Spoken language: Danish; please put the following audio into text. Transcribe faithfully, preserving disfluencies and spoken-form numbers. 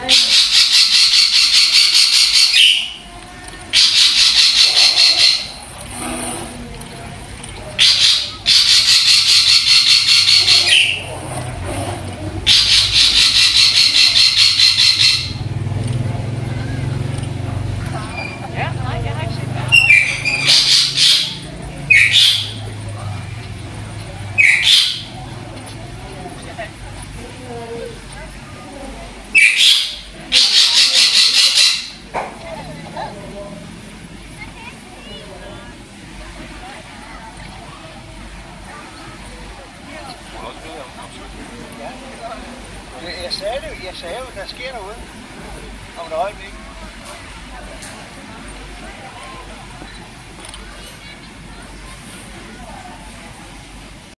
Jeg sagde det, jeg sagde jo, der sker noget om et øjeblik.